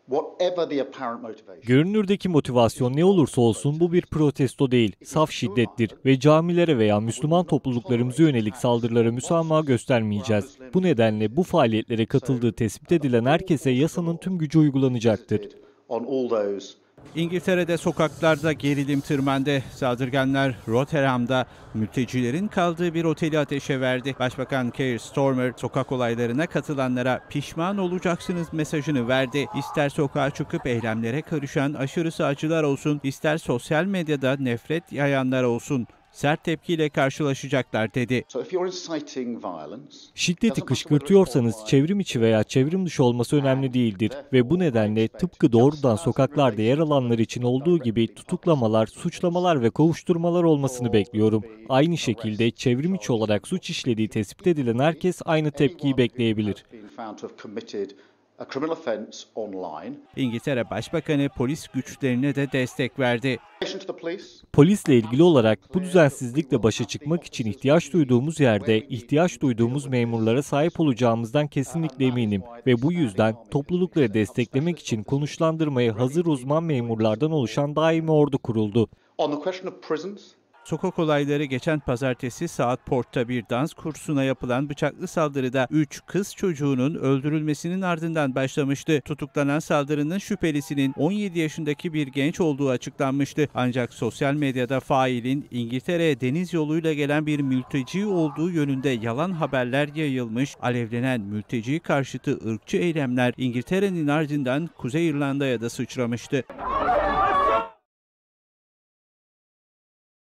Görünürdeki motivasyon ne olursa olsun bu bir protesto değil, saf şiddettir ve camilere veya Müslüman topluluklarımıza yönelik saldırılara müsamaha göstermeyeceğiz. Bu nedenle bu faaliyetlere katıldığı tespit edilen herkese yasanın tüm gücü uygulanacaktır. İngiltere'de sokaklarda gerilim tırmandı. Saldırganlar Rotherham'da mültecilerin kaldığı bir oteli ateşe verdi. Başbakan Keir Starmer sokak olaylarına katılanlara pişman olacaksınız mesajını verdi. İster sokağa çıkıp eylemlere karışan aşırı sağcılar olsun, ister sosyal medyada nefret yayanlar olsun, sert tepkiyle karşılaşacaklar dedi. Şiddeti kışkırtıyorsanız çevrim içi veya çevrim dışı olması önemli değildir ve bu nedenle tıpkı doğrudan sokaklarda yer alanlar için olduğu gibi tutuklamalar, suçlamalar ve kovuşturmalar olmasını bekliyorum. Aynı şekilde çevrim içi olarak suç işlediği tespit edilen herkes aynı tepkiyi bekleyebilir. İngiltere Başbakanı polis güçlerine de destek verdi. Polisle ilgili olarak bu düzensizlikle başa çıkmak için ihtiyaç duyduğumuz yerde ihtiyaç duyduğumuz memurlara sahip olacağımızdan kesinlikle eminim ve bu yüzden toplulukları desteklemek için konuşlandırmaya hazır uzman memurlardan oluşan daimi ordu kuruldu. Sokak olayları geçen pazartesi Southport'ta bir dans kursuna yapılan bıçaklı saldırıda 3 kız çocuğunun öldürülmesinin ardından başlamıştı. Tutuklanan saldırının şüphelisinin 17 yaşındaki bir genç olduğu açıklanmıştı. Ancak sosyal medyada failin İngiltere'ye deniz yoluyla gelen bir mülteci olduğu yönünde yalan haberler yayılmış. Alevlenen mülteci karşıtı ırkçı eylemler İngiltere'nin ardından Kuzey İrlanda'ya da sıçramıştı.